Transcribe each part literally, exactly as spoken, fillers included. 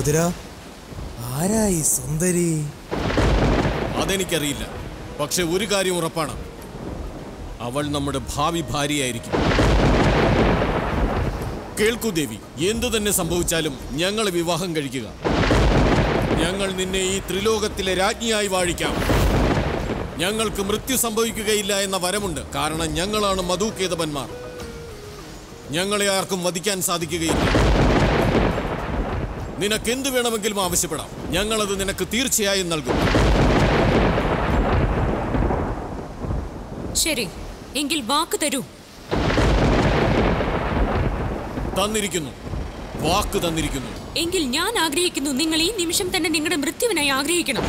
സഹോദര, ആരായി സുന്ദരി? അതെനിക്കറിയില്ല. പക്ഷെ ഒരു കാര്യം ഉറപ്പാണ്, അവൾ നമ്മുടെ ഭാവി ഭാര്യയായിരിക്കും. കേൾക്കൂ ദേവി, എന്തു തന്നെ സംഭവിച്ചാലും ഞങ്ങൾ വിവാഹം കഴിക്കുക. ഞങ്ങൾ നിന്നെ ഈ ത്രിലോകത്തിലെ രാജ്ഞിയായി വാഴിക്കാം. ഞങ്ങൾക്ക് മൃത്യു സംഭവിക്കുകയില്ല എന്ന വരമുണ്ട്. കാരണം ഞങ്ങളാണ് മധുകേതവന്മാർ. ഞങ്ങളെ ആർക്കും വധിക്കാൻ സാധിക്കുകയില്ല. നിനക്കെന്ത് വേണമെങ്കിലും ആവശ്യപ്പെടാം, ഞങ്ങളത് നിനക്ക് തീർച്ചയായും നൽകും. ശരി, എങ്കിൽ വാക്ക് തരൂ. തന്നിരിക്കുന്നു, വാക്ക് തന്നിരിക്കുന്നു. എങ്കിൽ ഞാൻ ആഗ്രഹിക്കുന്നു, നിങ്ങൾ ഈ നിമിഷം തന്നെ നിങ്ങളുടെ മൃത്യുവിനായി ആഗ്രഹിക്കണം.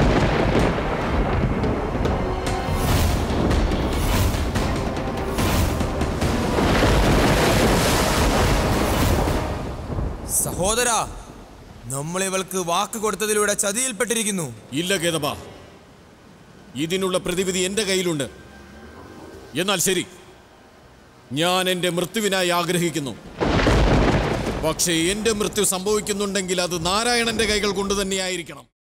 സഹോദര, നമ്മൾ ഇവൾക്ക് വാക്ക് കൊടുത്തതിലൂടെ ചതിയിൽപ്പെട്ടിരിക്കുന്നു. ഇല്ല കേതബ, ഇതിനുള്ള പ്രതിവിധി എന്റെ കയ്യിലുണ്ട്. എന്നാൽ ശരി, ഞാൻ എന്റെ മൃത്യുവിനായി ആഗ്രഹിക്കുന്നു. പക്ഷേ എന്റെ മൃത്യു സംഭവിക്കുന്നുണ്ടെങ്കിൽ അത് നാരായണന്റെ കൈകൾ കൊണ്ട് തന്നെയായിരിക്കണം.